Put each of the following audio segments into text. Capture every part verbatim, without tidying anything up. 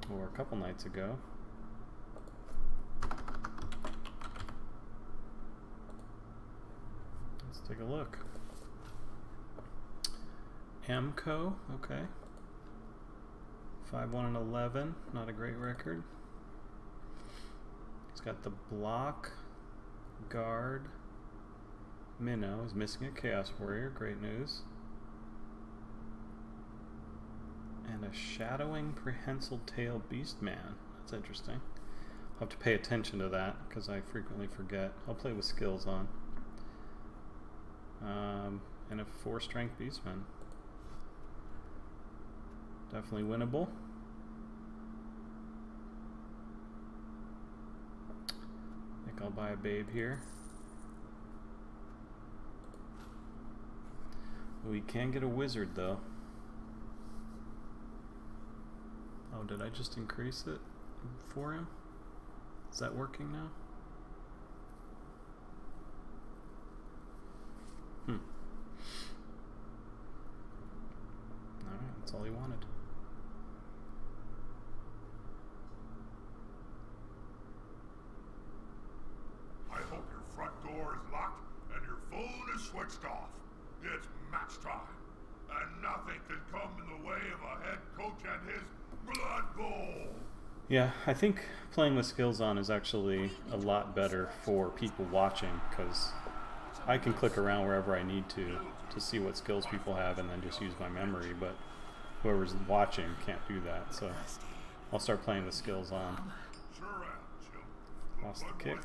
or a couple nights ago. Let's take a look. Amco, okay. five one and eleven, not a great record. He's got the block, guard, minnow. He's missing a Chaos Warrior, great news. And a shadowing prehensile tail Beastman. That's interesting. I'll have to pay attention to that because I frequently forget. I'll play with skills on. Um, and a four strength Beastman. Definitely winnable. I think I'll buy a babe here. We can get a wizard though. Oh, did I just increase it for him? Is that working now? Hmm. Alright, that's all he wanted. I hope your front door is locked and your phone is switched off. It's match time, and nothing can come in the way of a head coach and his Blood Bowl. Yeah, I think playing with skills on is actually a lot better for people watching because I can click around wherever I need to to see what skills people have and then just use my memory, but whoever's watching can't do that, so I'll start playing with skills on. Lost the kick.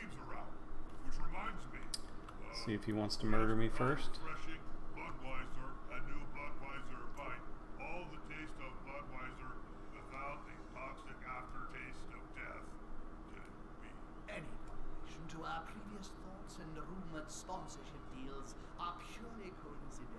See if he wants to murder me first. To our previous thoughts and rumored sponsorship deals are purely coincidental.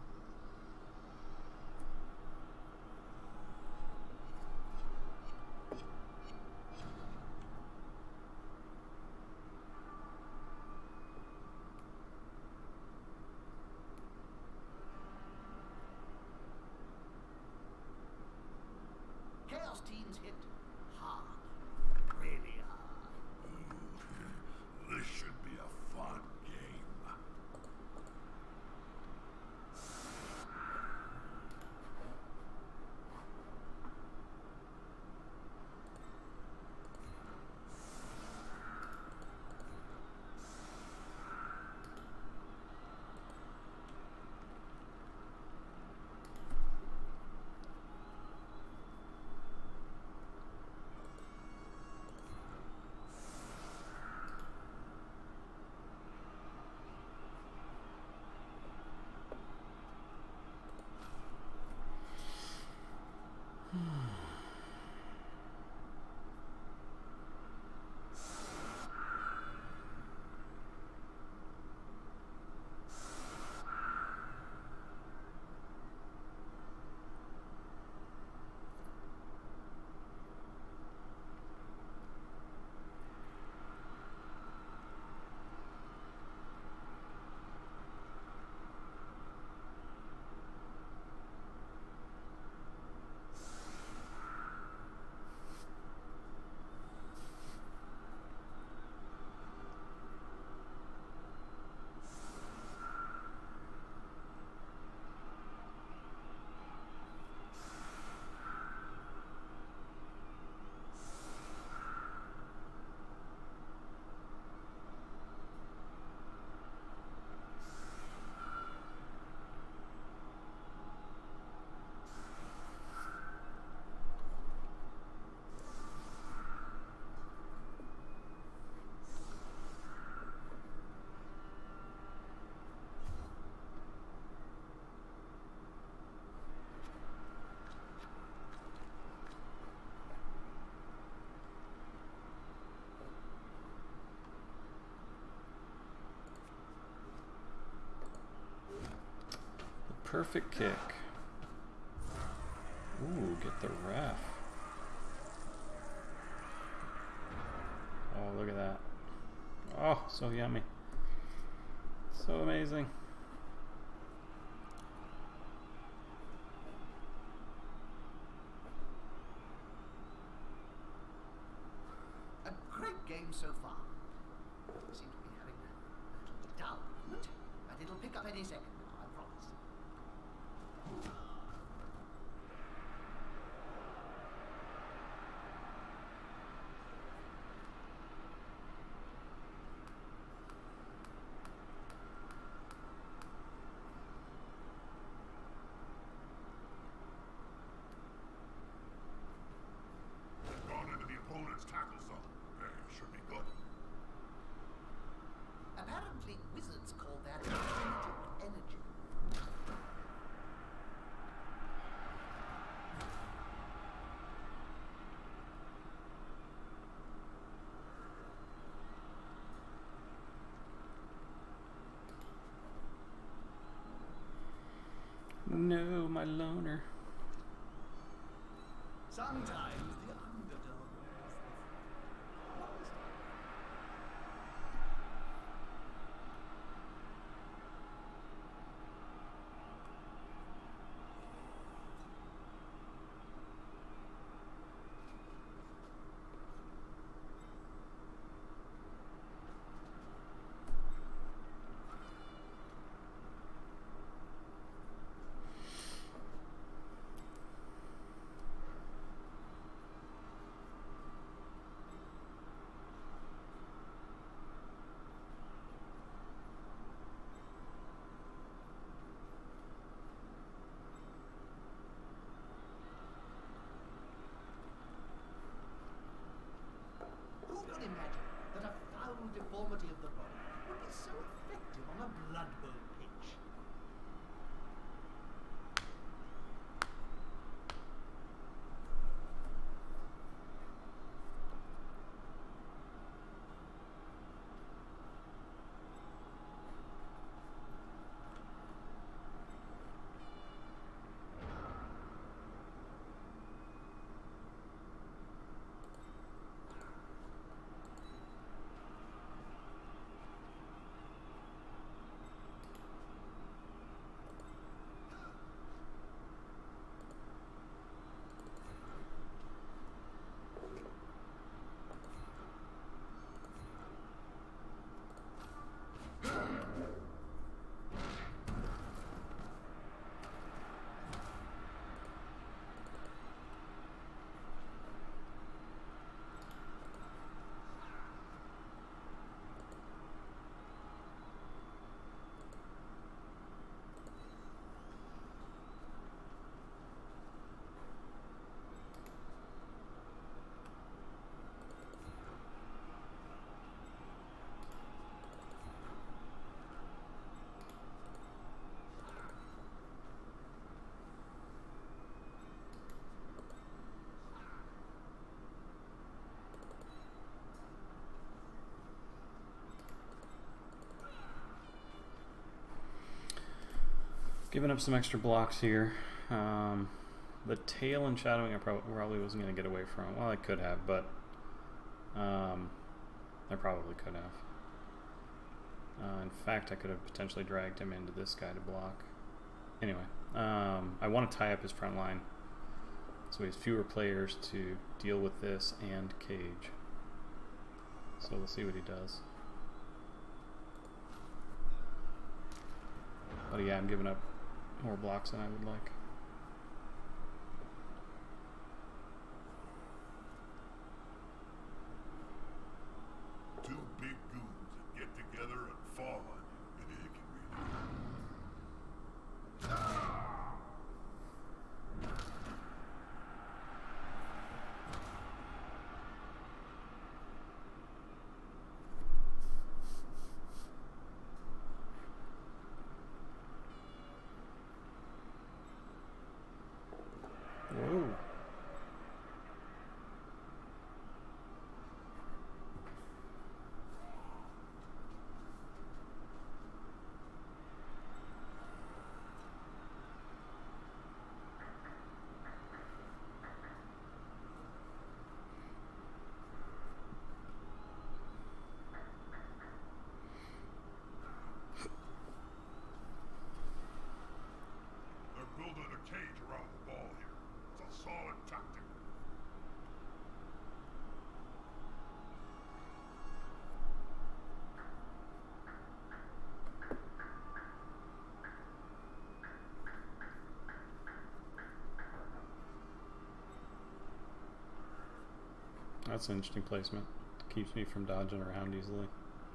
Chaos teams hit hard, really hard. This should be a fun game. Perfect kick. Ooh, get the ref. Oh, look at that. Oh, so yummy. So amazing. game so far. We seem to be having a little dull, but it'll pick up any second now, I promise. Gone into the opponent's tackle zone. They should be good. Apparently, wizards call that kinetic energy. No, my loner. Sometimes the underdog wins. What was that? Who could imagine that a foul deformity of the body would be so effective on a Blood Bowl pitch? Giving up some extra blocks here. Um, the tail and shadowing I prob probably wasn't going to get away from. Well, I could have, but um, I probably could have. Uh, in fact, I could have potentially dragged him into this guy to block. Anyway, um, I want to tie up his front line so he has fewer players to deal with this and cage. So we'll see what he does. But yeah, I'm giving up more blocks than I would like. Two big goons that get together and fall on you, and it can Whoa. They're building a cage around the ball here. It's a solid That's an interesting placement. Keeps me from dodging around easily.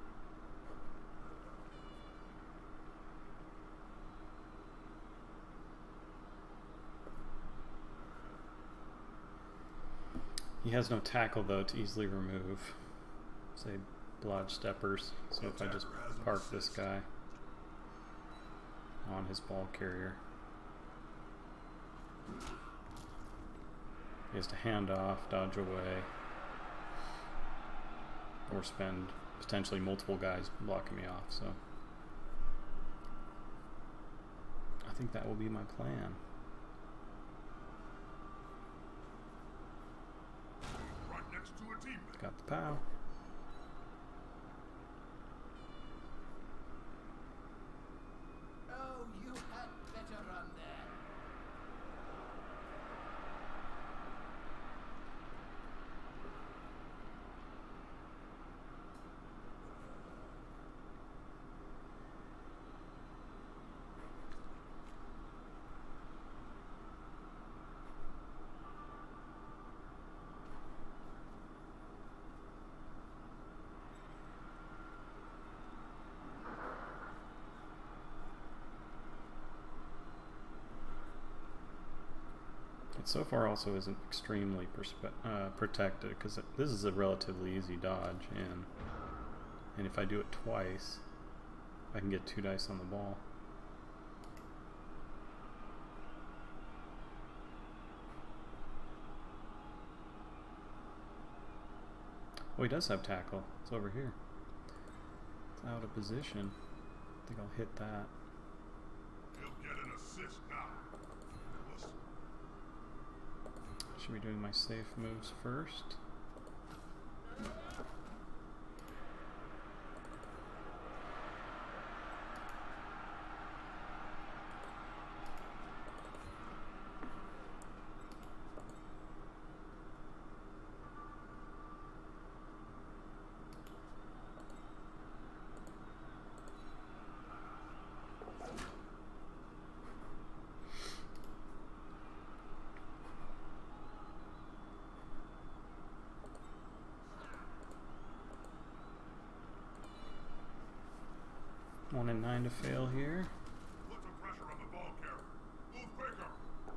He has no tackle though to easily remove, say, blodge steppers. So if I just park this guy on his ball carrier, he has to hand off, dodge away, or spend potentially multiple guys blocking me off. So I think that will be my plan. Got the POW. Oh, you had better run there. It so far also isn't extremely perspe uh, protected, because this is a relatively easy dodge, and and if I do it twice, I can get two dice on the ball. Oh, he does have tackle. It's over here. It's out of position. I think I'll hit that. He'll get an assist now. Listen. Should be doing my safe moves first. One and nine to fail here. Put some pressure on the ball carrier. Move quicker.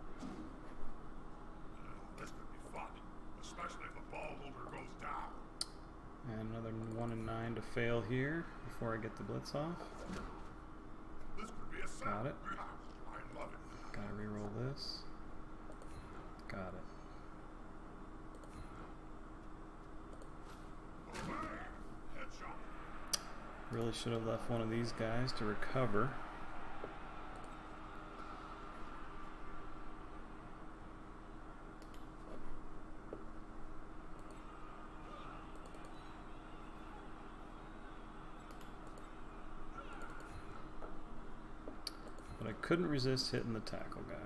Uh, this could be fun, especially if the ball holder goes down. And another one and nine to fail here before I get the blitz off. This could be a set. Got it. I love it. Gotta reroll this. Got it. Headshot. Really should have left one of these guys to recover. But I couldn't resist hitting the tackle guy.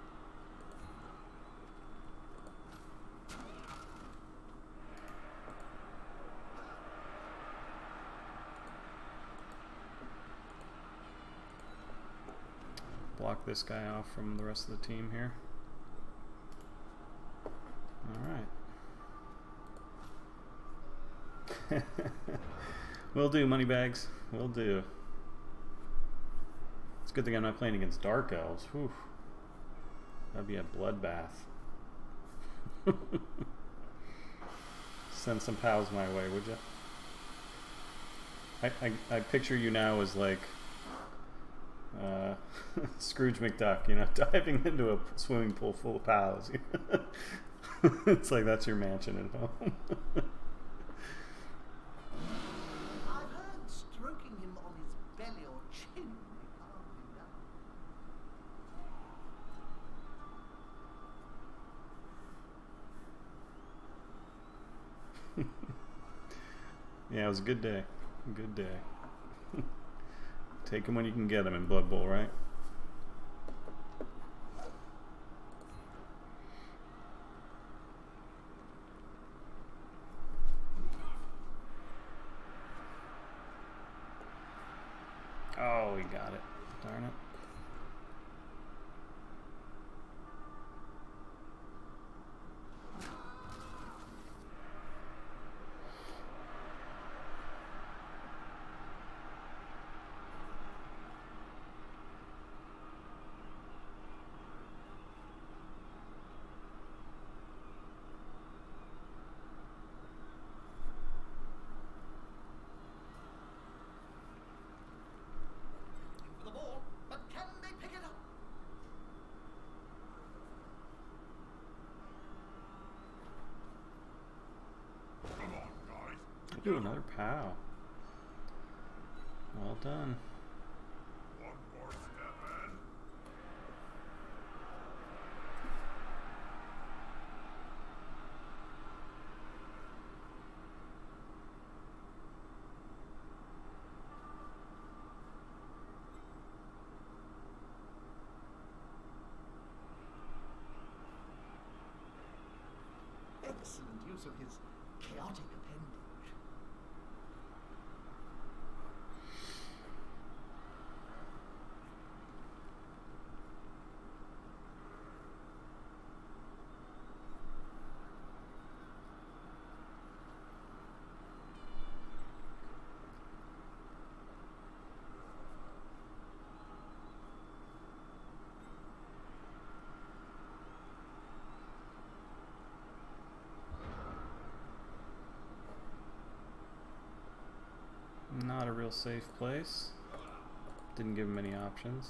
Block this guy off from the rest of the team here. Alright. Will do, moneybags. Will do. It's a good thing I'm not playing against Dark Elves. Whew. That'd be a bloodbath. Send some pals my way, would you? I, I, I picture you now as like Uh, Scrooge McDuck, you know, diving into a swimming pool full of pals. It's like that's your mansion at home. I've heard stroking him on his belly or chin may calm him down. Yeah, it was a good day. Good day. Take him when you can get him in Blood Bowl, right? Oh, we got it. Darn it. Ooh, another POW. Well done. One more step and Excellent use of his chaotic appendage. Not a real safe place. Didn't give him any options.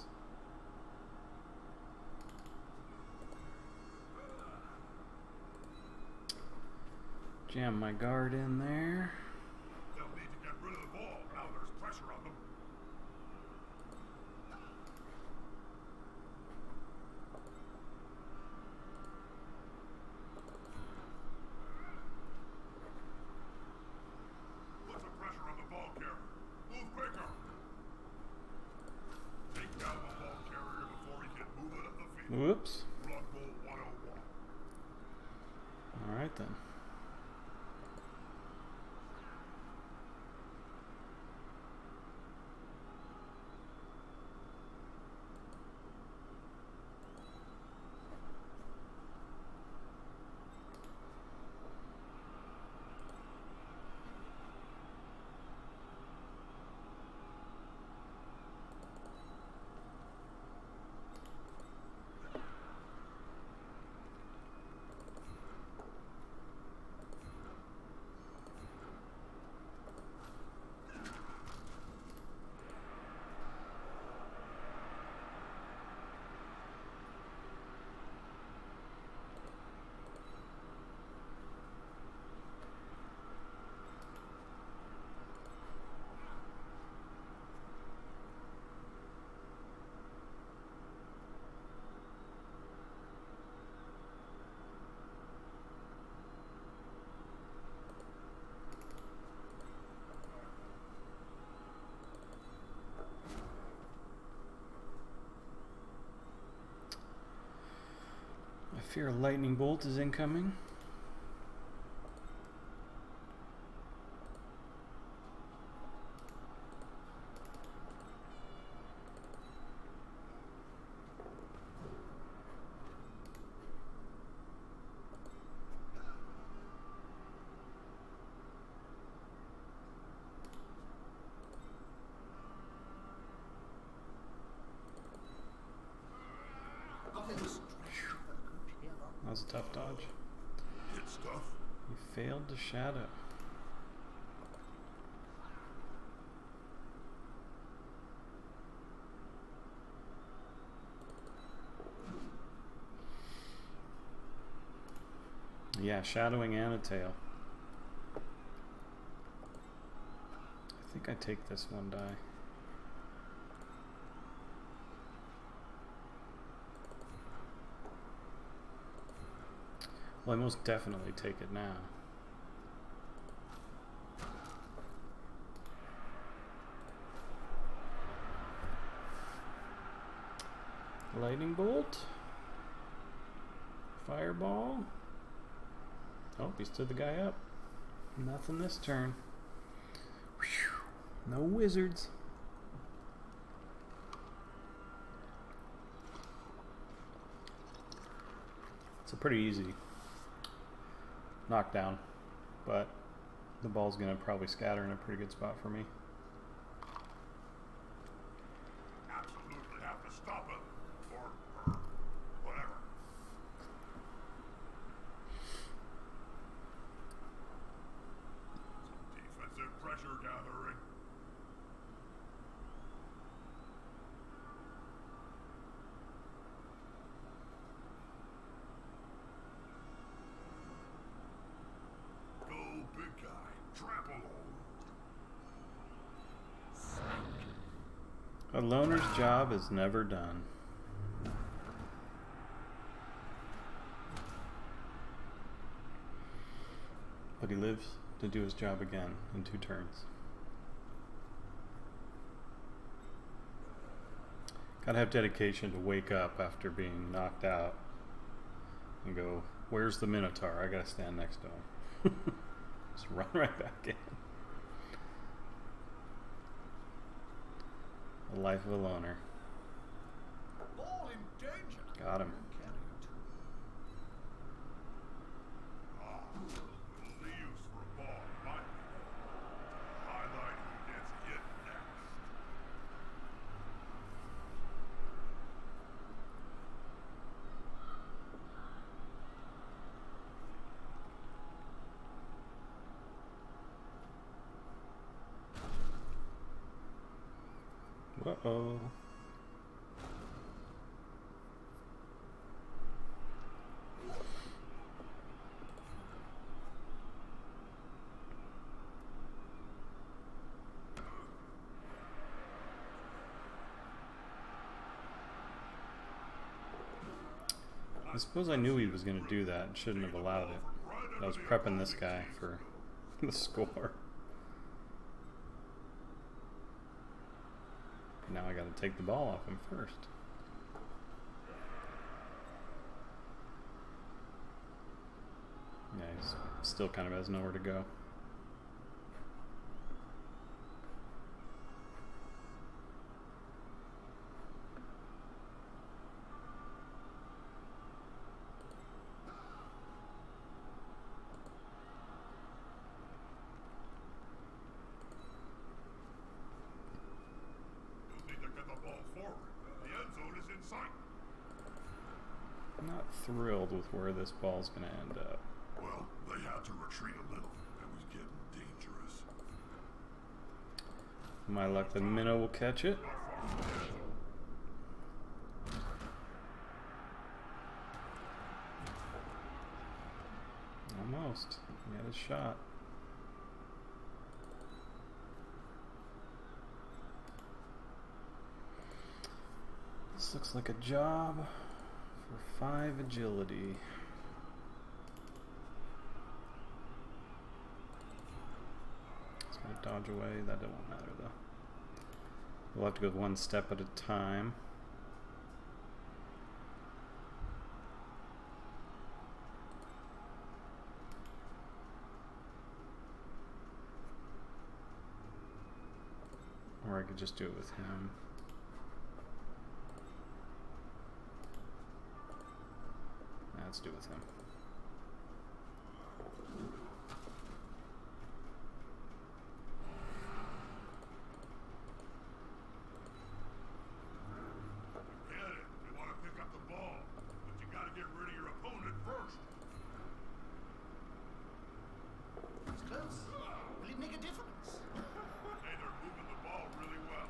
Jam my guard in there. they'll need to get rid of the ball now there's pressure on them. Put some pressure on the ball carrier. Move quicker. Take down the ball carrier before he can move it up the field. Whoops. Blood Bowl one oh one. Alright then. I fear a lightning bolt is incoming. Got any stretch for the coach here, Lord? That was a tough dodge. Hit stuff. He failed to shadow. Yeah, shadowing and a tail. I think I take this one die. Well, I most definitely take it now. Lightning bolt. Fireball. Oh, he stood the guy up. Nothing this turn. Whew. No wizards. It's a pretty easy knockdown, but the ball's gonna probably scatter in a pretty good spot for me. Absolutely have to stop it. Or, or whatever. Defensive pressure gathering. Go big guy. Trample all A loner's job is never done. But he lives to do his job again in two turns. Gotta have dedication to wake up after being knocked out and go, where's the Minotaur? I gotta stand next to him. Just run right back in. The life of a loner. Ball in danger. Got him. Ah, the use for a ball, might be. Highlight who gets hit next. Uh-oh. I suppose I knew he was going to do that and shouldn't have allowed it. I was prepping this guy for the score. Now I gotta take the ball off him first. Yeah, he's still kind of has nowhere to go. I'm not thrilled with where this ball's going to end up. Well, they had to retreat a little. It was getting dangerous. My luck, the minnow will catch it. Almost. He had his shot. This looks like a job for five agility. It's gonna dodge away. That won't matter though. We'll have to go one step at a time. Or I could just do it with him. Let's do it with him. Get it. You want to pick up the ball, but you got to get rid of your opponent first. It's close. Will it make a difference? Hey, they're moving the ball really well.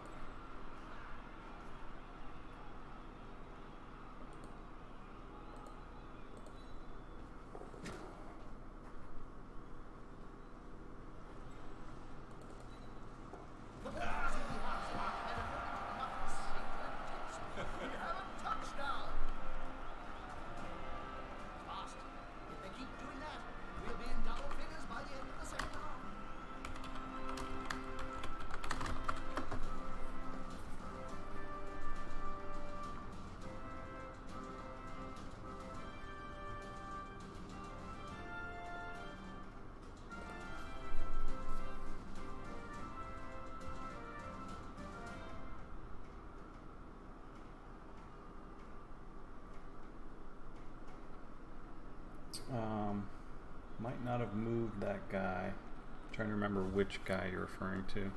Um, might not have moved that guy. I'm trying to remember which guy you're referring to.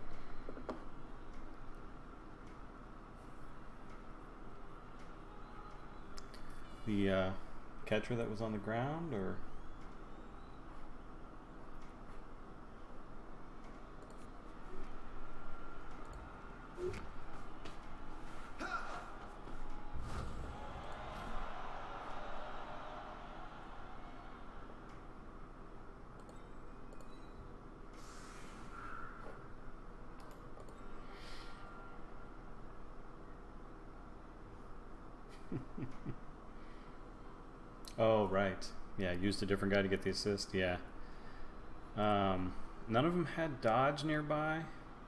The uh, catcher that was on the ground, or? Oh, right. Yeah, used a different guy to get the assist. Yeah. Um, none of them had dodge nearby.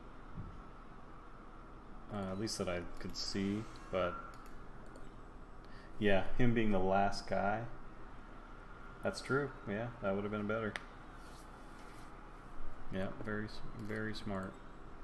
Uh, at least that I could see. But yeah, him being the last guy. That's true. Yeah, that would have been better. Yeah, very, very smart.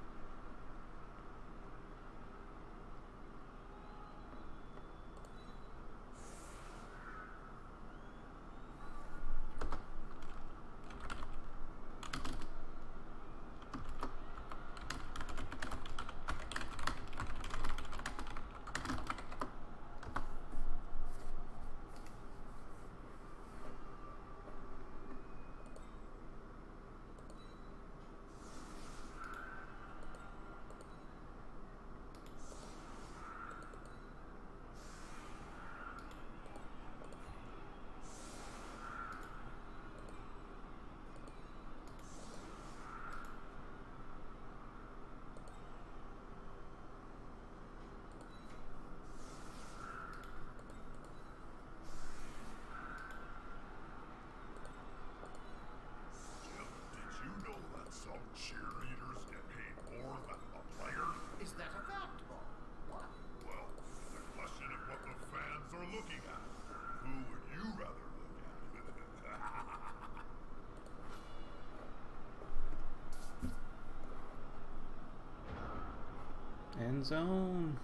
End zone.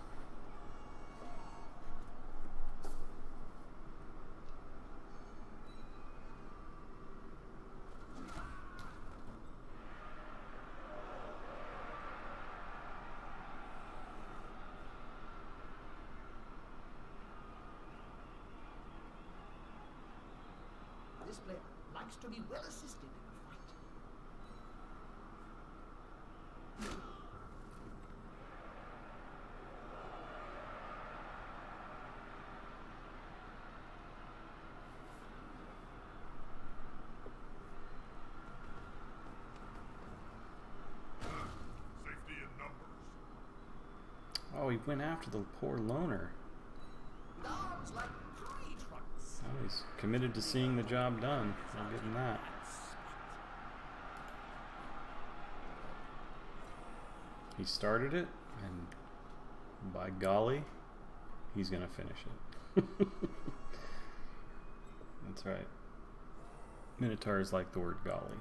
This player likes to be well assisted in a fight. Safety in numbers. Oh, he went after the poor loner. Arms like tree trunks. Oh, he's committed to seeing the job done. I'll give him that. He started it, and by golly, he's gonna finish it. That's right. Minotaurs like the word golly.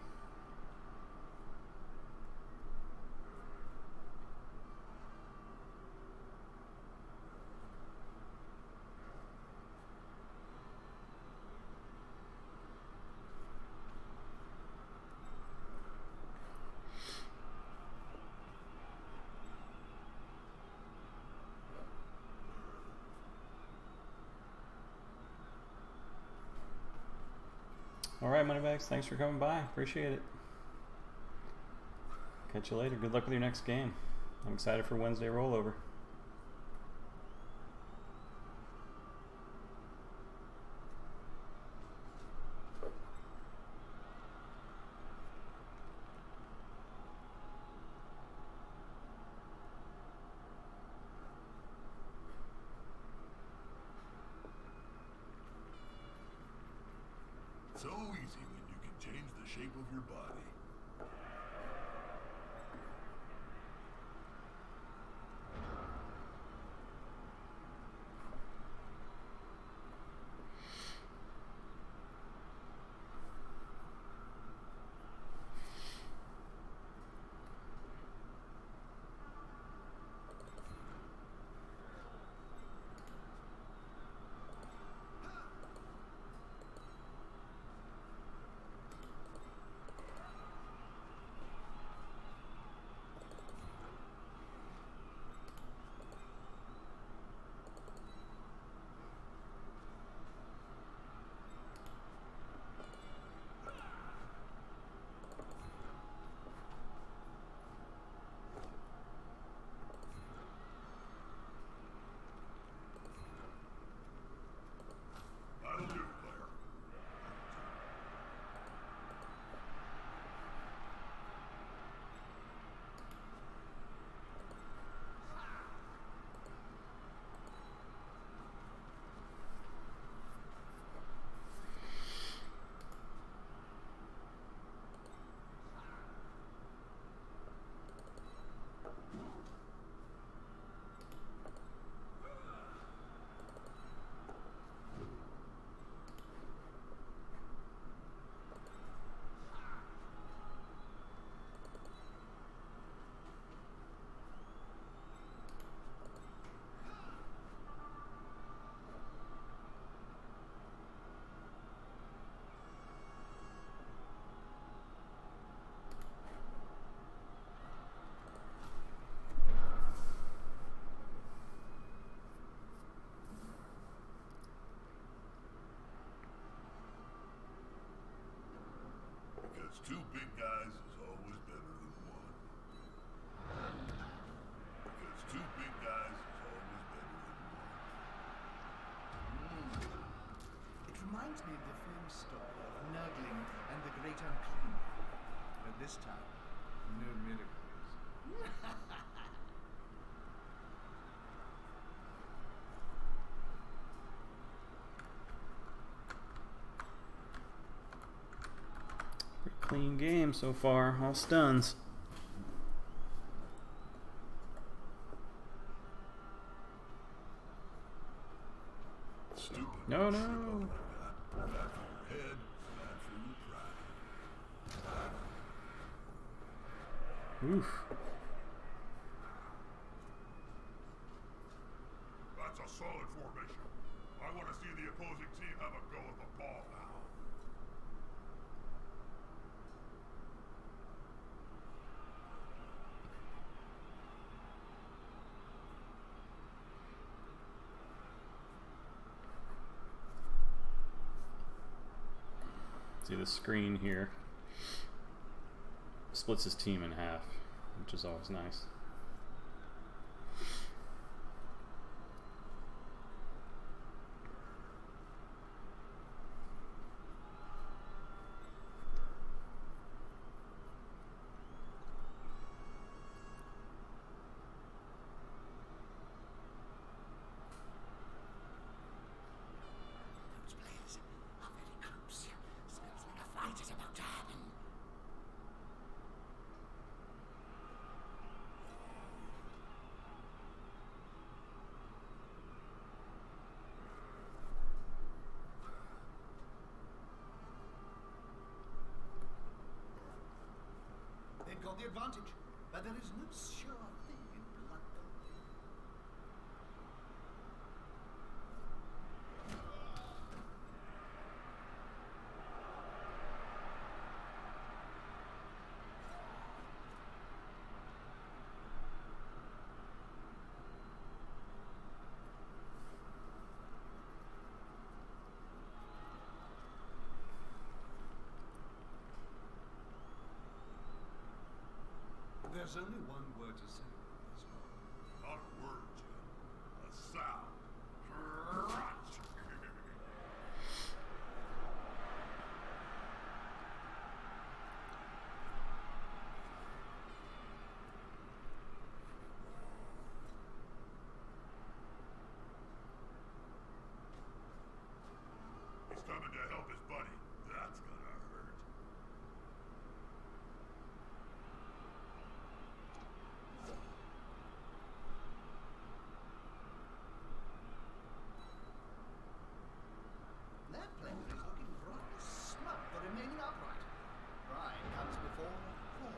Alright, Moneybags, thanks for coming by. Appreciate it. Catch you later. Good luck with your next game. I'm excited for Wednesday rollover. So easy when you can change the shape of your body. Because two big guys is always better than one. Because two big guys is always better than one. Mm. It reminds me of the famous story of Nurgling and the Great Unclean. But this time, no miracles. Pretty clean game so far. All stuns. Stupid. No, no. Bad for your head, bad for your pride. Oof. That's a solid formation. I want to see the opposing team have a go at the ball now. See the screen here splits his team in half, which is always nice. Those players are very close. Smells like a fight is about to happen. They've got the advantage, but there is no sure thing in Blood Bowl. There's only one word to say about this one. Not a word, Jim. A sound. Crunch. He's coming to help his buddy. That's gonna hurt. That player is looking rather smug for remaining upright. Pride comes before a fall.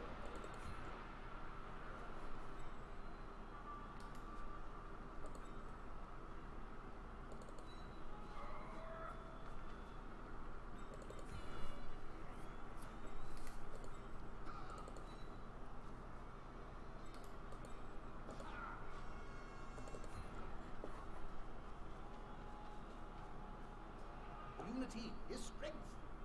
Unity is strength.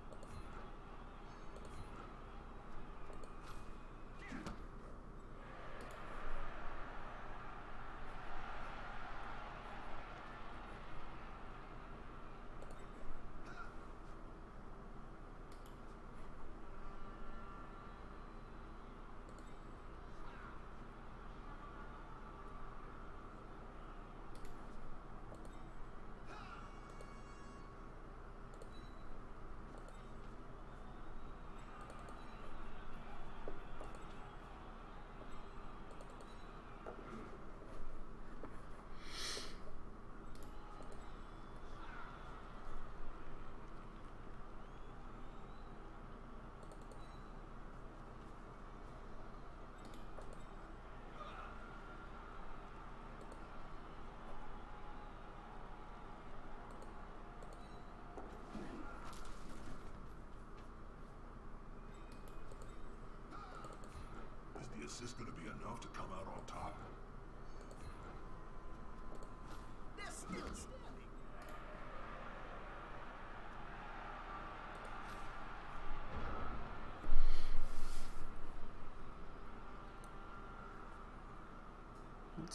Is the assist gonna be enough to come out on top? They're still standing.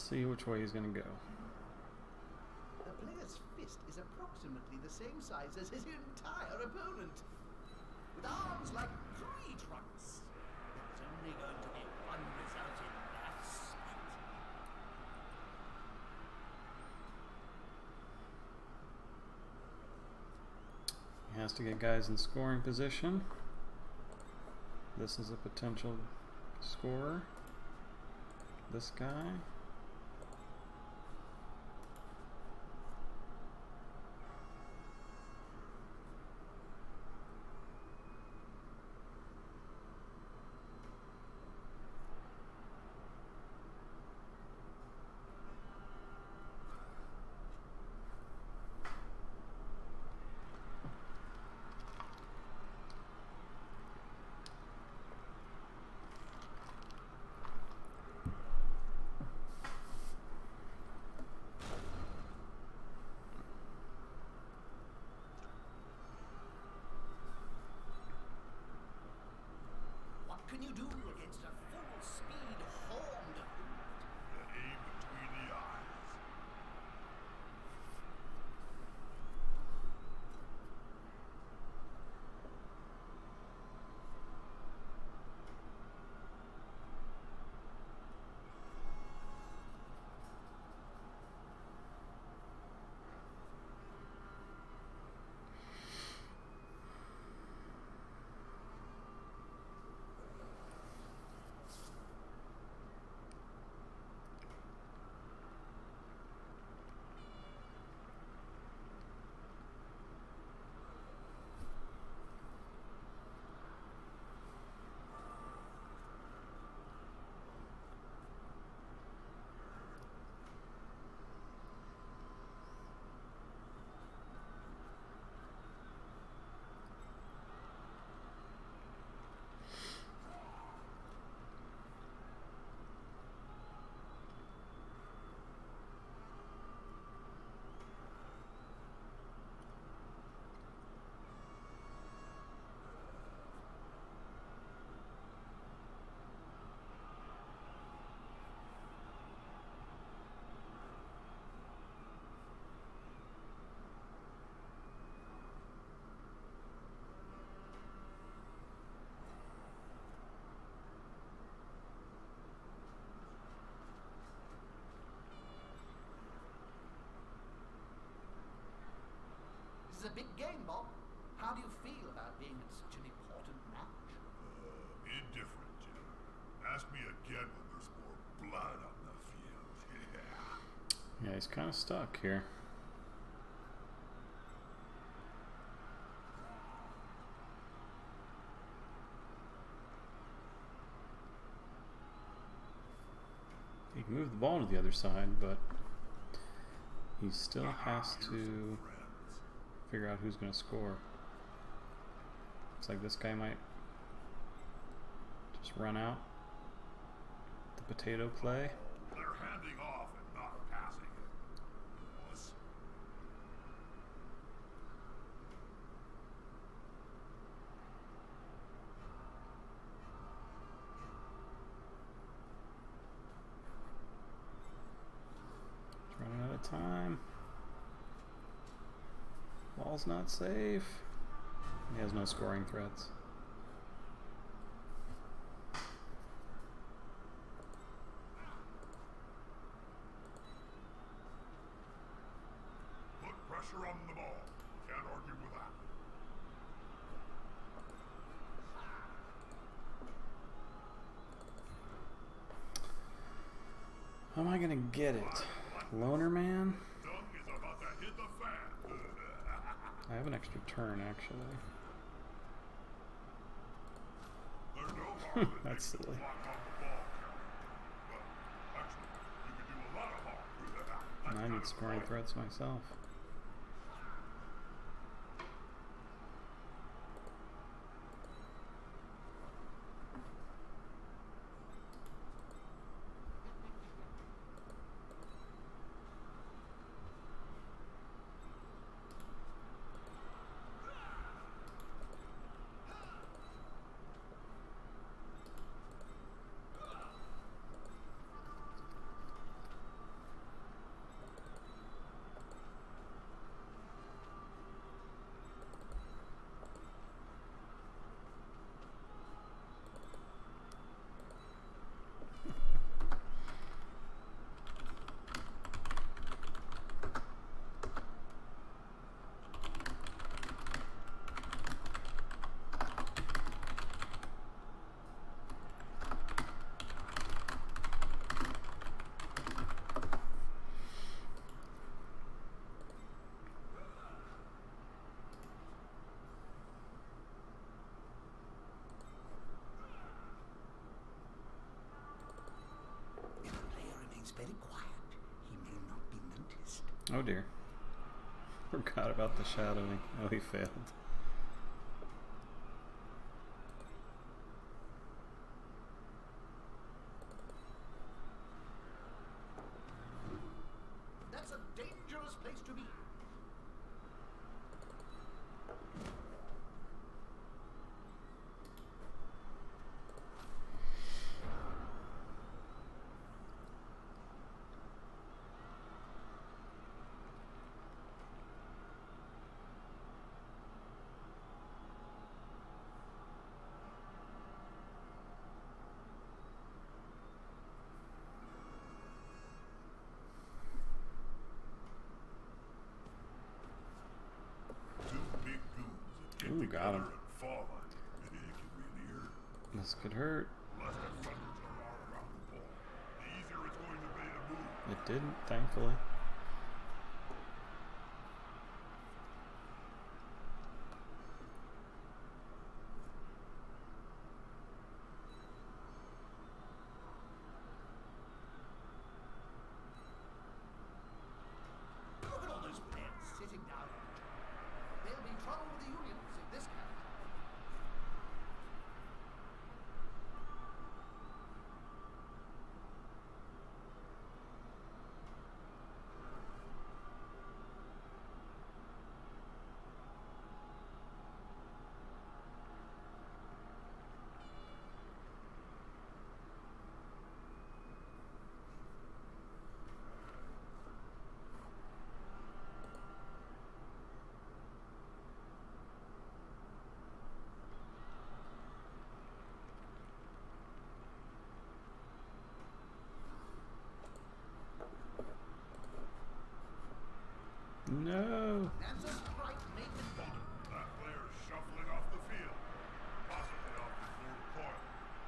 see which way he's gonna go. The player's fist is approximately the same size as his entire opponent. With arms like tree trunks. There's only going to be one result in that spat. He has to get guys in scoring position. This is a potential scorer. This guy. What can you do against a full-speed horned hound? The aim between the eyes. This is a big game, Bob. How do you feel about being in such an important match? Uh, indifferent, Jim. Ask me again when there's more blood on the field. Yeah. Yeah, he's kind of stuck here. He can move the ball to the other side, but he still has to figure out who's going to score. Looks like this guy might just run out the potato play. They're handing off and not passing it. Wuss. He's running out of time. Ball's not safe. He has no scoring threats. Put pressure on the ball. Can't argue with that. How am I gonna get it? Loner man? Dung is about to hit the fan. I have an extra turn actually. There's no harm in That's taking a silly. block on the ball count. Well, actually, you can do a lot of harm. And I need scoring threats myself. Oh dear. Forgot about the shadowing. Oh, he failed. That's a dangerous place to be. Ooh, got him. This could hurt. It didn't, thankfully. Look at all those men sitting down. There'll be trouble with the unions in this camp. No. That's a strike made with bottom. That player's shuffling off the field. Possibly off before the coil.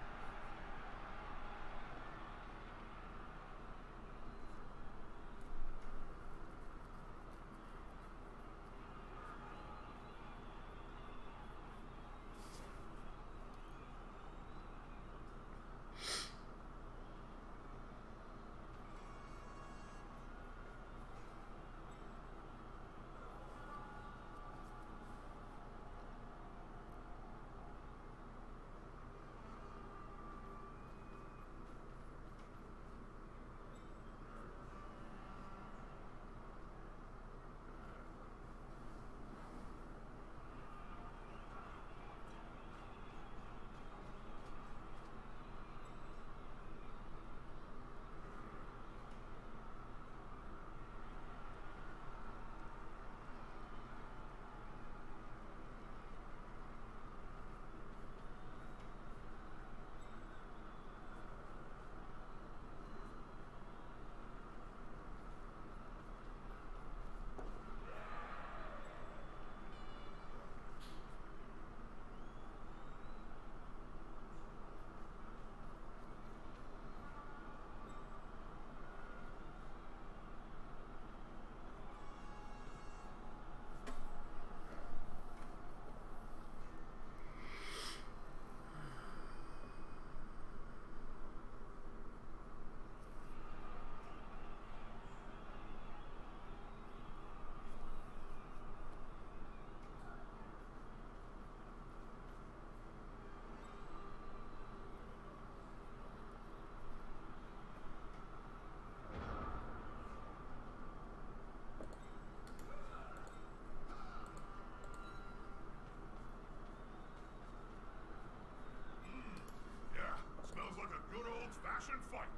Fight.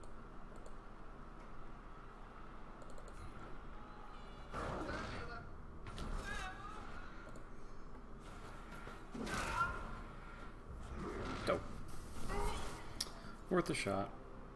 Dope. Worth a shot.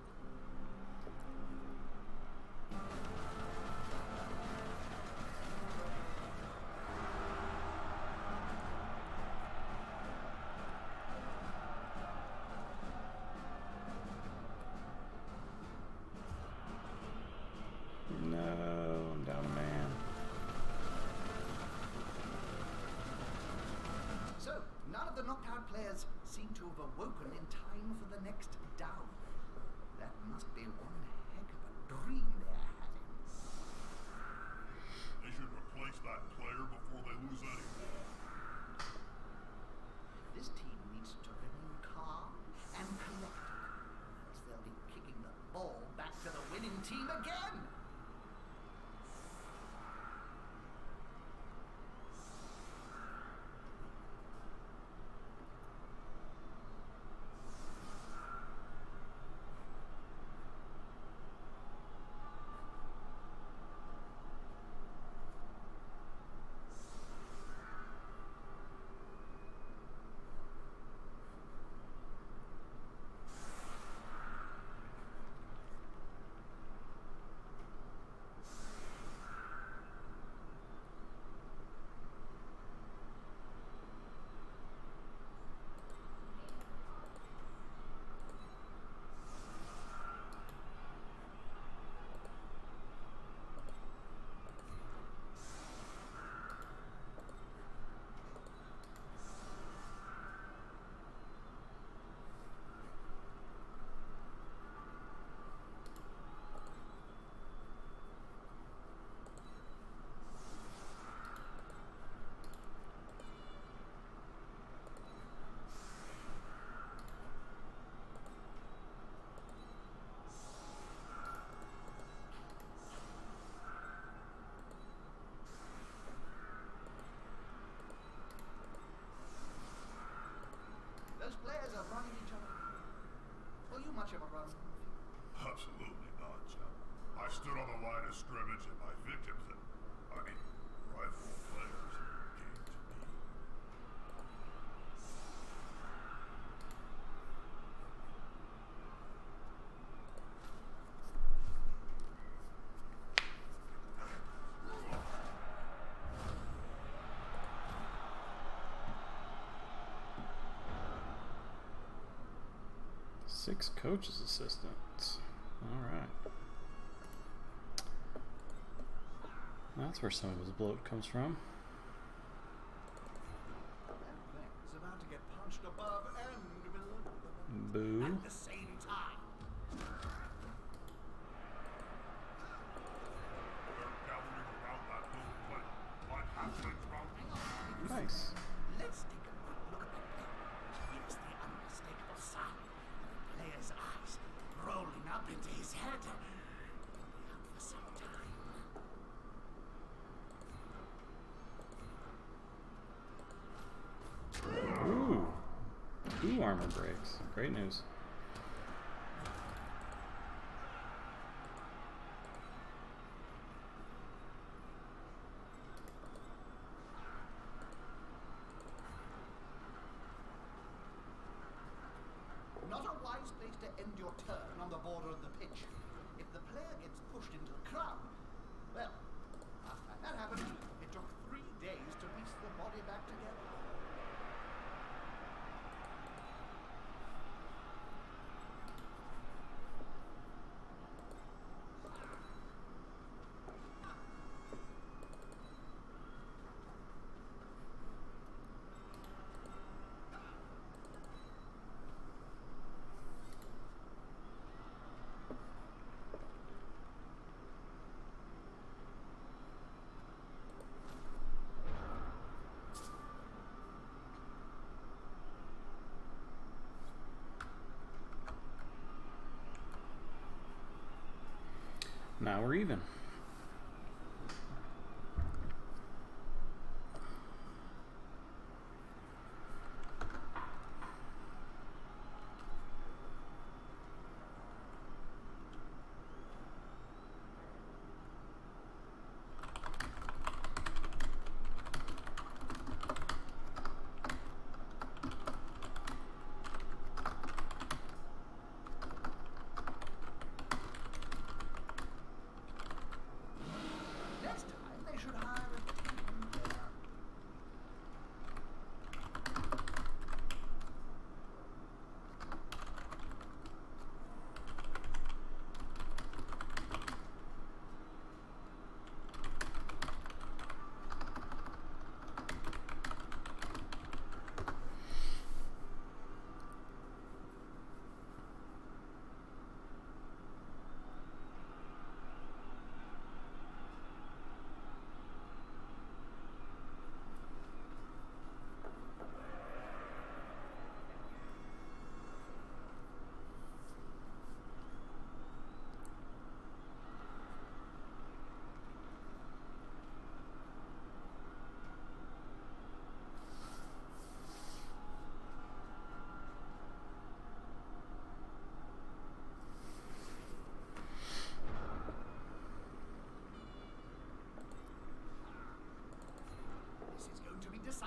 Players seem to have awoken in time for the next down. That must be one heck of a dream they're having. replace that player before they lose any more. This team needs to remain calm and collected, else they'll be kicking the ball back to the winning team again. Those players are running each other. Are you much of a runner? Absolutely not, John. I stood on the line of scrimmage and my victims and, I mean, rival players came to me. Six coaches assistants. All right. That's where some of his bloat comes from. That player is about to get punched above and below. Boo. At the same time. They're gathering around that little plate, like halflings round. Nice. Let's take a quick look at that play. Here's the unmistakable sign. The player's eyes rolling up into his head. He'll be out for some time. Ooh. Two armor breaks. Great news. Not a wise place to end your turn on the border of the pitch. If the player gets pushed into the crowd, well, last time that happened, it took three days to piece the body back together. Now we're even.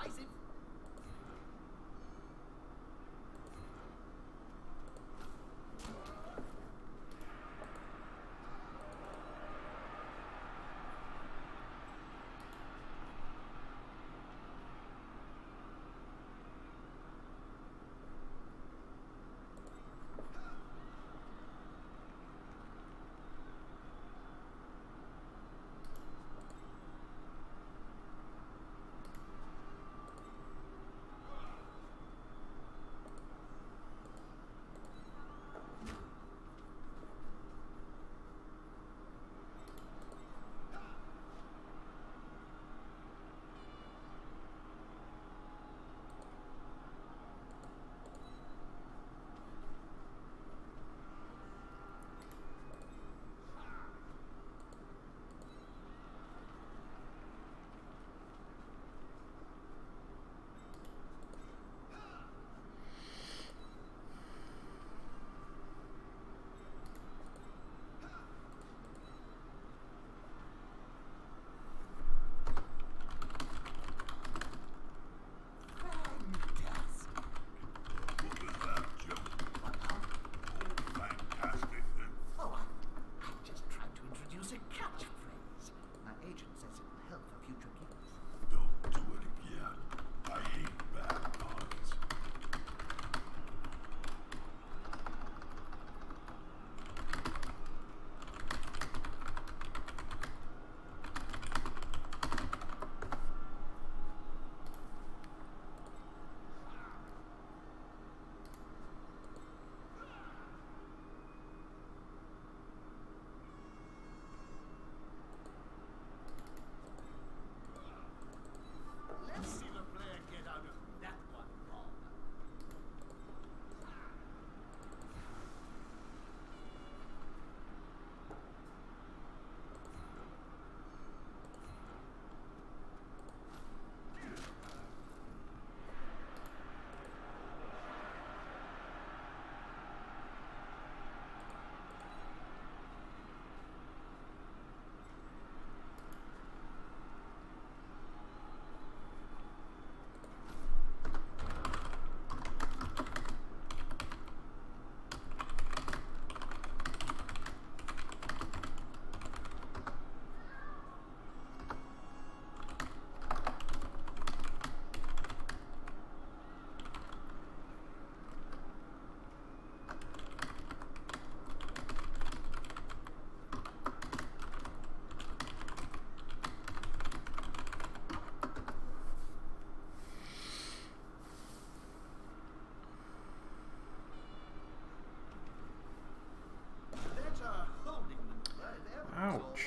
decisive. Ouch.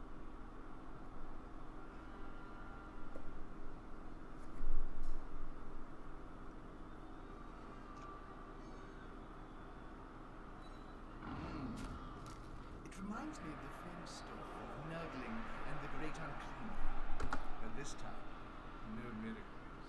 It reminds me of the famous story of Nurgling and the Great Unclean. But this time, no miracles.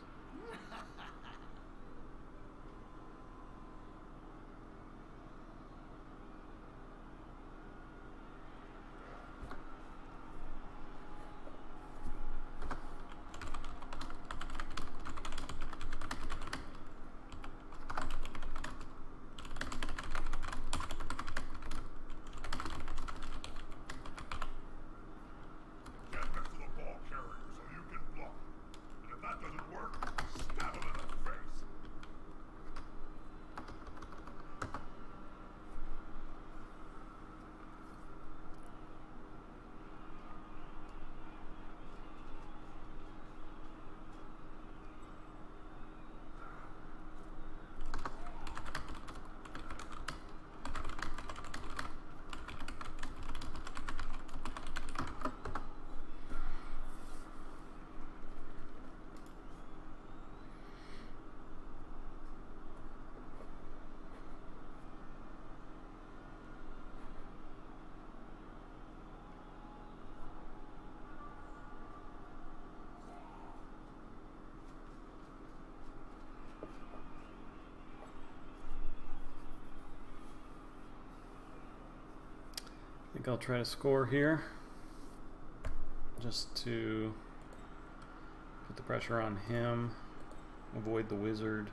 I think I'll try to score here just to Put the pressure on him. Avoid the wizard.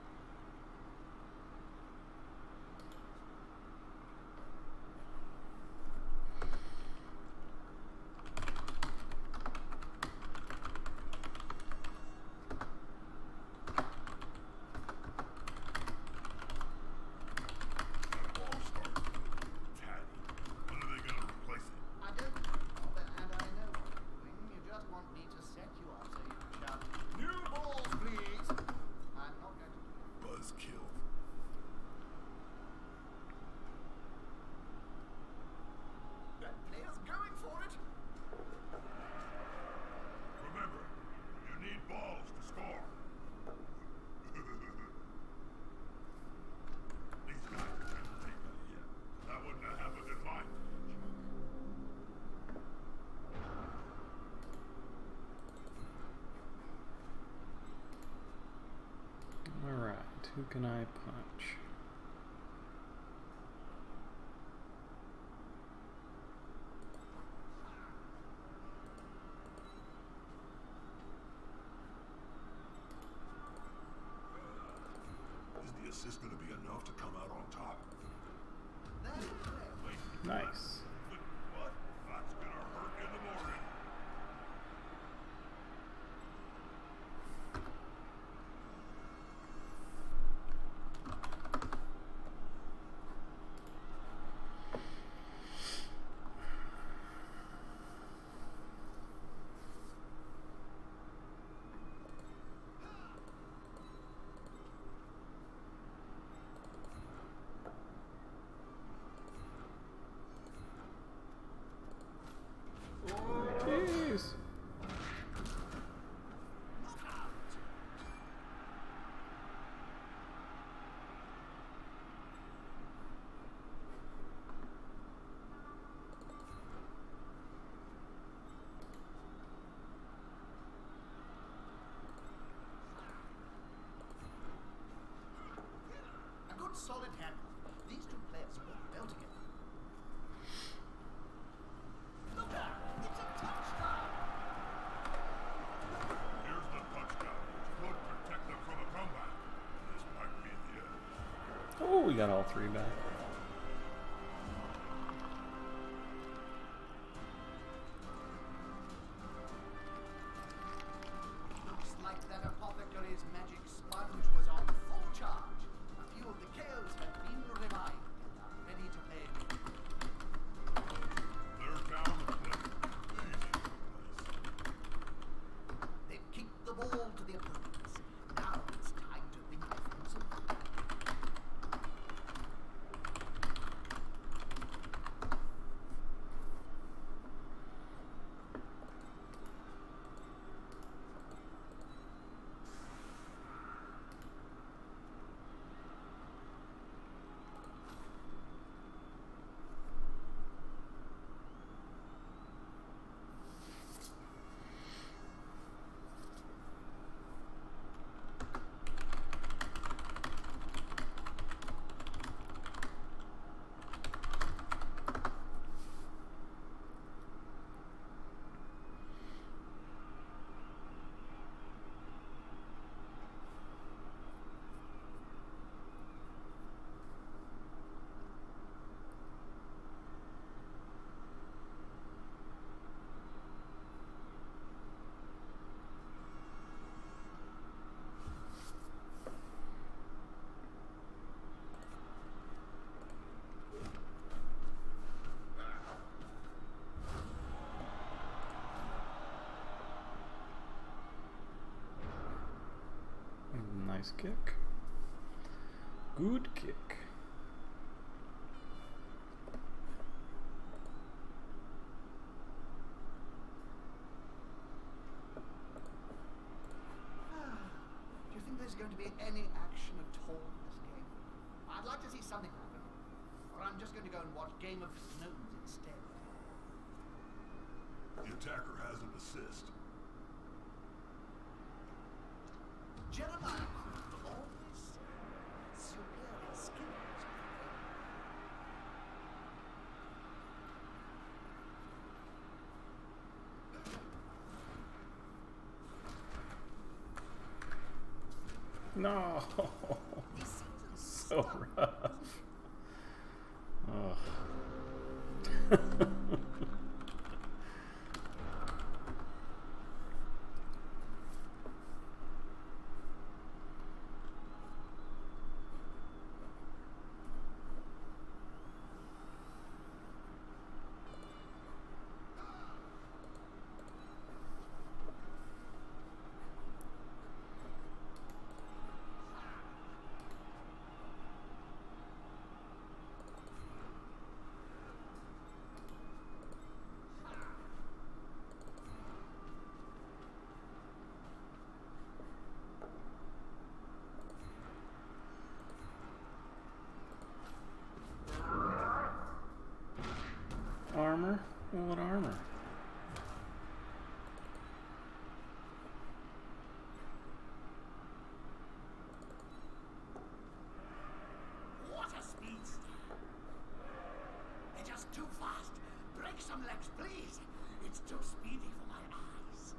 Who can I punch? Is the assist going to be enough to come out on top? Nice. What? That's going to hurt in the morning. Jeez. A good solid hand. These two players work well together. Look out! It's a touchdown! Here's the touchdown, which could protect them from a comeback. This might be the end. Oh, we got all three back. Looks like that apothecary's magic sponge was on full charge. A few of the K Os have been revived and are ready to play. They're down the plate. Easy to replace. They've kicked the ball to the opponents. Now it's time to think offensively. Nice kick. Good kick. Do you think there's going to be any action at all in this game? I'd like to see something happen. Or I'm just going to go and watch Game of Thrones instead. The attacker has an assist. Jeremiah Cruz always said superior skills. No. So rough. Ugh. Armor? Well, what armor? What a speedster! They're just too fast. Break some legs, please. It's too speedy for my eyes.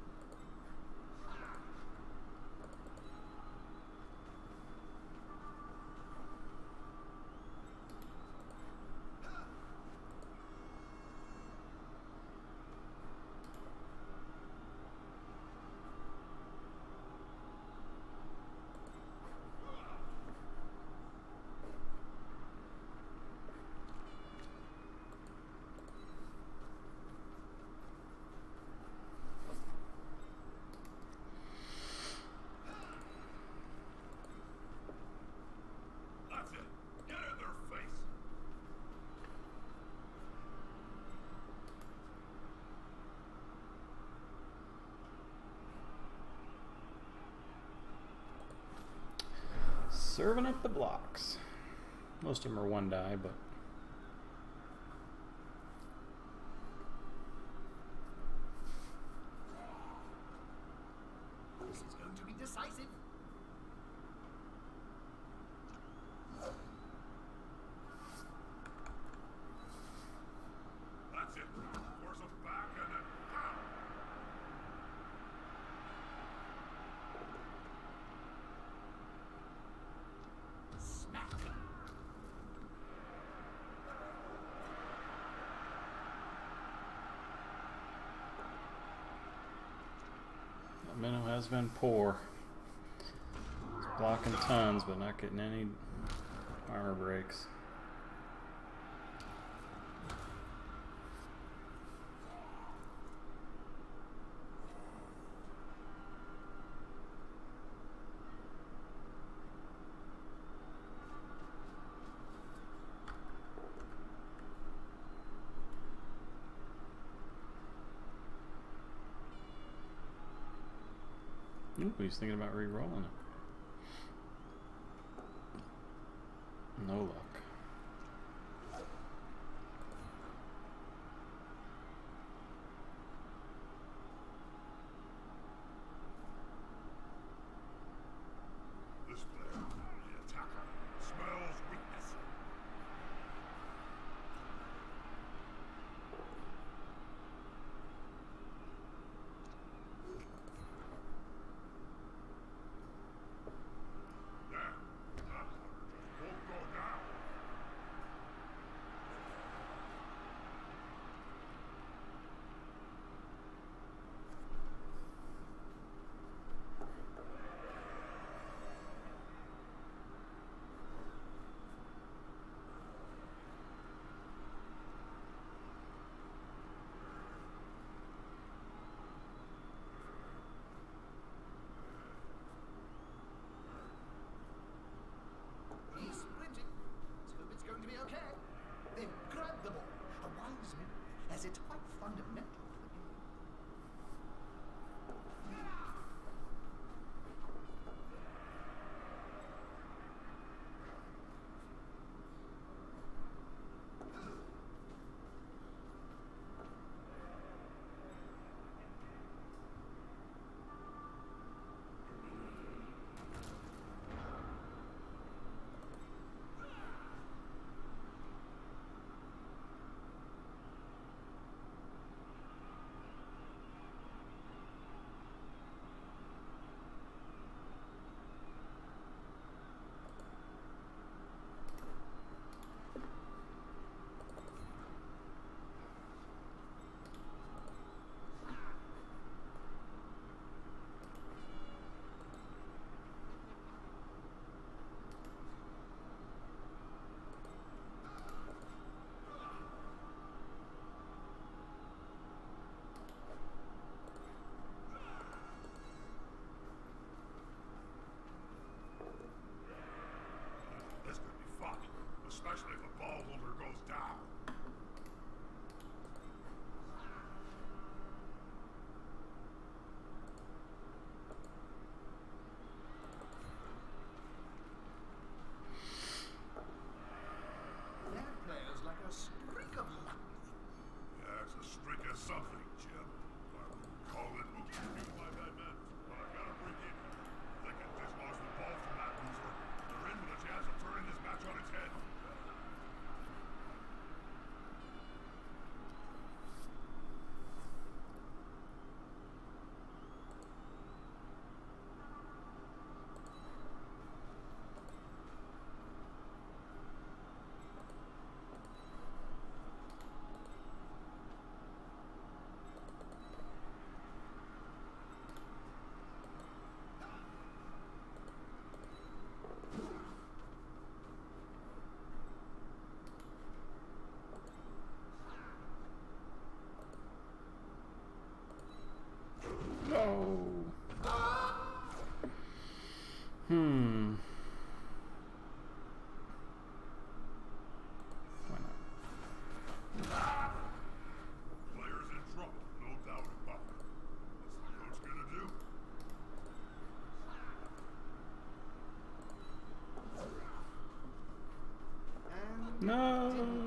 That's it. Get in their face. Serving up the blocks. Most of them are one die, but This is going to be decisive. That's it. Force them back and then pow. Smack. Minnow has been poor. He's blocking tons, but not getting any armor breaks. Ooh, he's thinking about re-rolling it. No luck. This player, the attacker, smells weakness. Damn, that hunter just won't go down. No.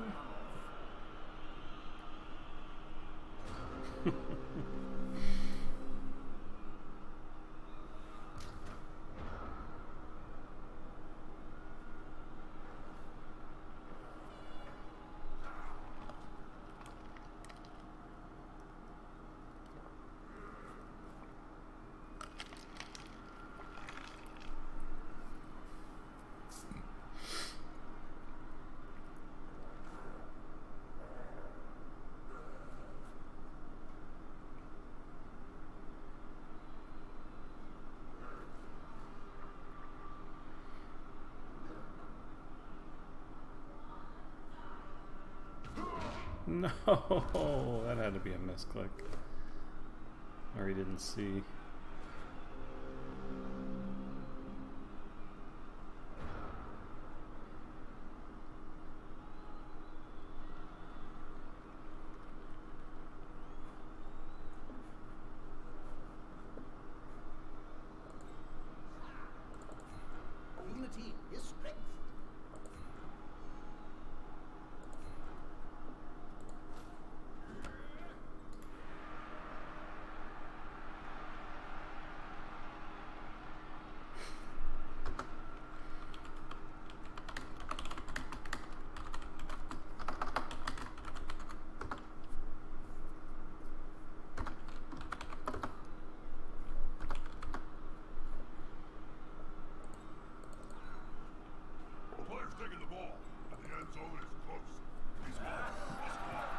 No, that had to be a misclick. Or he didn't see. Unity is strength. Taking the ball, and the end zone is close. He's won. He's won.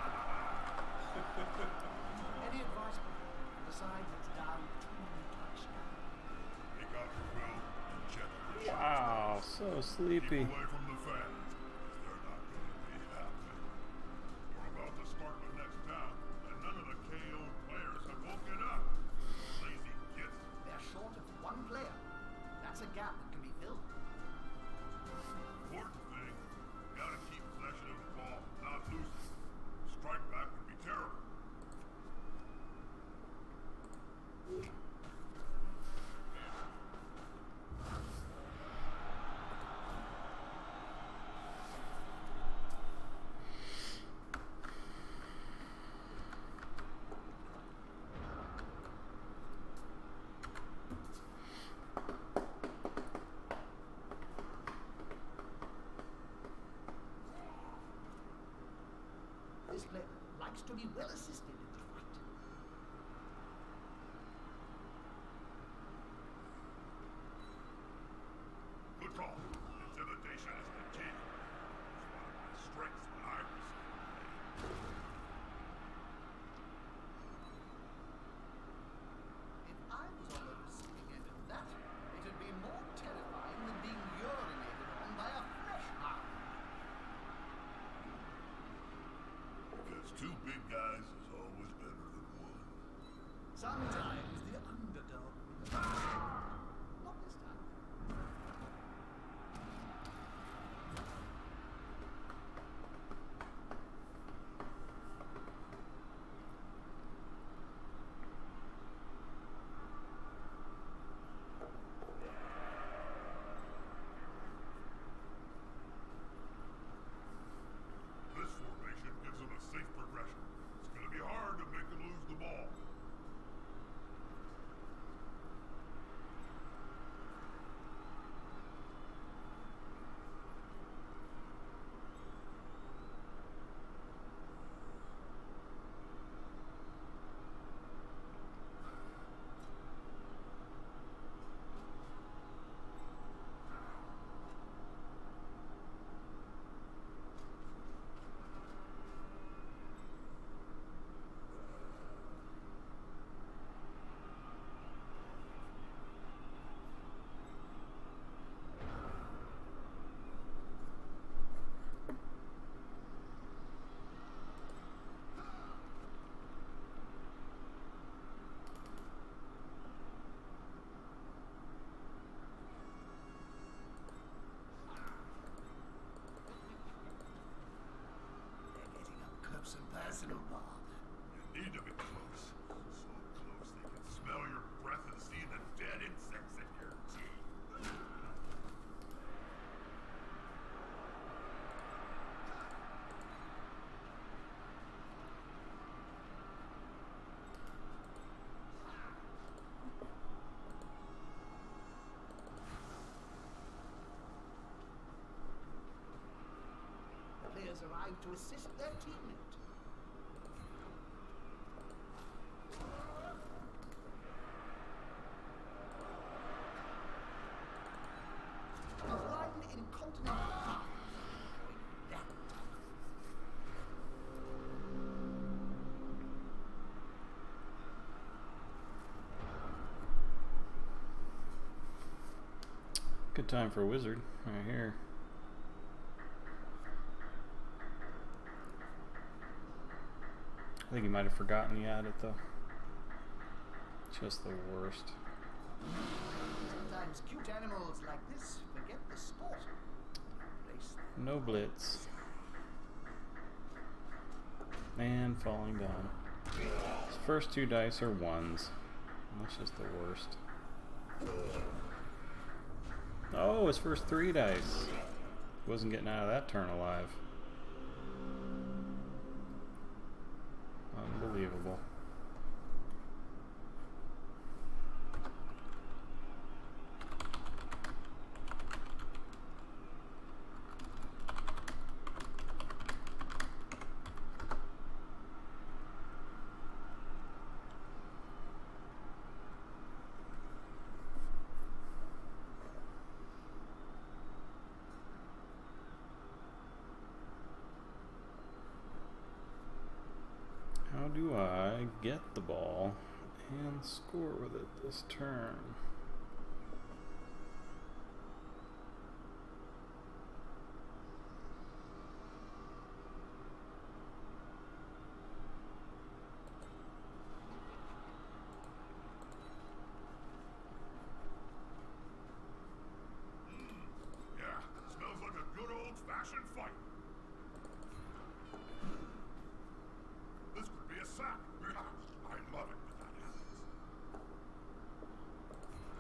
Any advice? Besides, it's down two touchdowns. He got your will and check it. Wow, so sleepy. Keep away from the fans. They're not going to be happy. We're about to start the next down, and none of the K O players have woken up. Lazy gits. They're short of one player. That's a gap that can be filled. Important thing, gotta keep possession of the ball, not lose it. Strike back would be terrible. This player likes to be well assisted in the fight. Good call. Intimidation is the key. It's one of my strengths when I was If I was on the receiving end of that, it'd be more terrifying than being urinated on by a flesh hound. Because two big guys is always better than one. Sometimes the underdog wins. Not this time. This formation gives them a safe progression. It's going to be hard to make them lose the ball. They're getting up close and personal, Bob. You need to be close. So close they can smell your breath and see the dead insects in your teeth. arrive to assist their teammate. A run in continental Park. Yeah. Good time for a wizard, right here. I think he might have forgotten he had it though. Just the worst. Sometimes cute animals like this forget the sport. Embrace them. No blitz. And falling down. His first two dice are ones. That's just the worst. Oh, his first three dice. Wasn't getting out of that turn alive. Unbelievable. How do I get the ball and score with it this turn? Yeah, smells like a good old-fashioned fight. This could be a sack. I love it when that happens.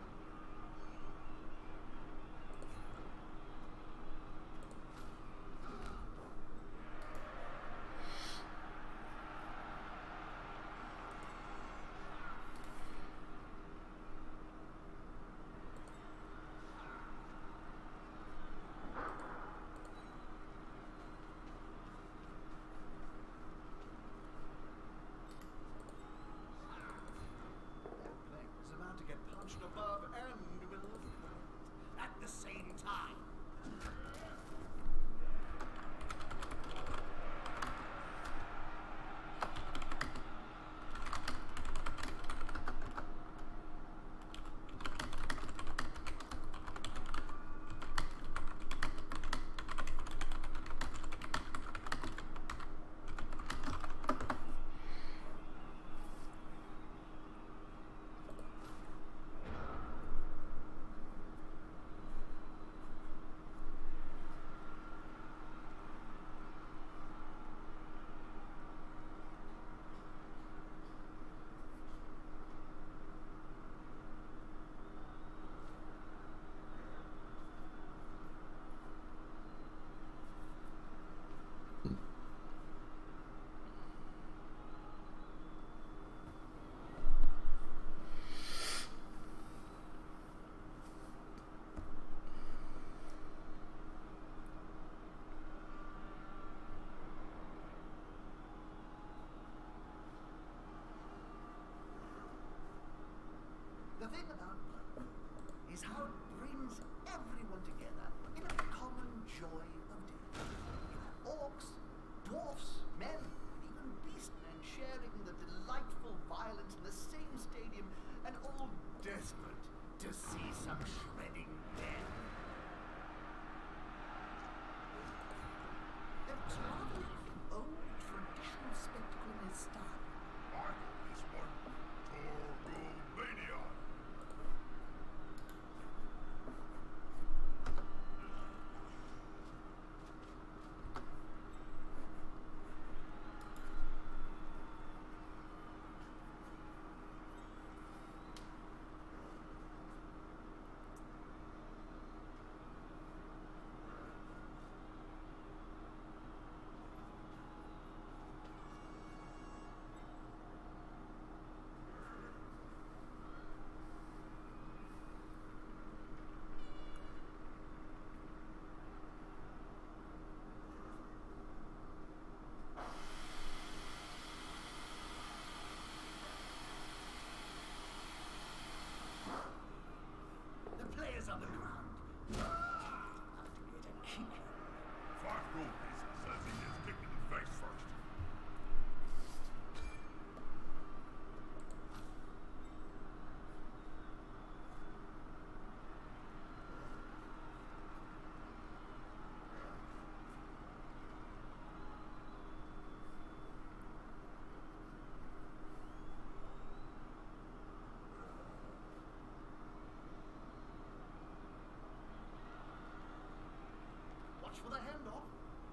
much for the handoff.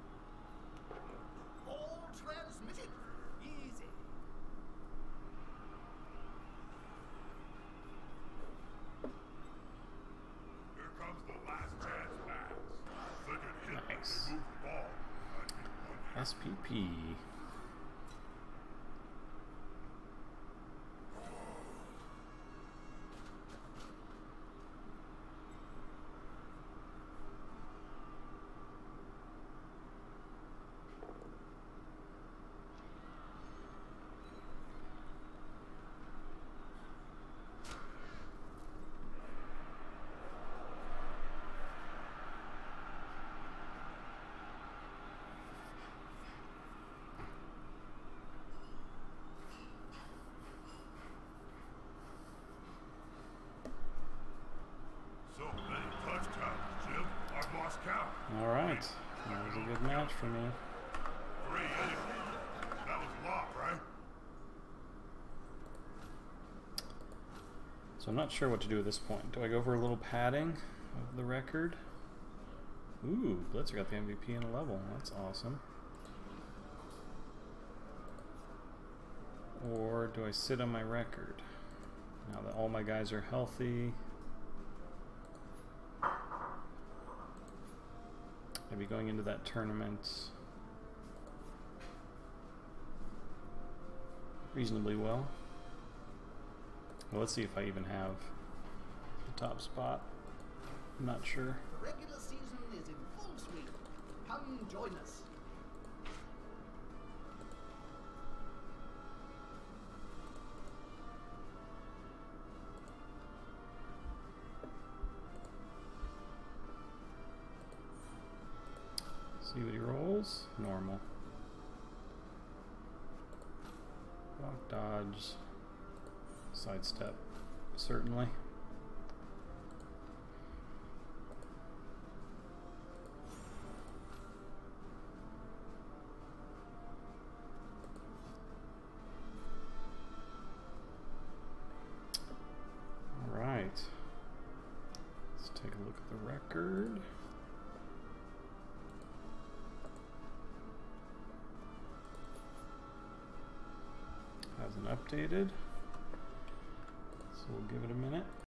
All transmitted. Easy. Here comes the last chance pass. They can hit Nice. when they move the ball. I'd be one S P P. So many touchdowns, Jim. I've lost count. All right, that was a good match for me. Three anyway. That was a lot, right? So I'm not sure what to do at this point. Do I go for a little padding of the record? Ooh, Blitzer got the M V P in a level. That's awesome. Or do I sit on my record? Now that all my guys are healthy, maybe going into that tournament reasonably well. Well, let's see if I even have the top spot. I'm not sure. The regular season is in full swing. Come join us. See what he rolls. Normal. Block, dodge, sidestep, certainly. All right. Let's take a look at the record. Hasn't updated, so we'll give it a minute.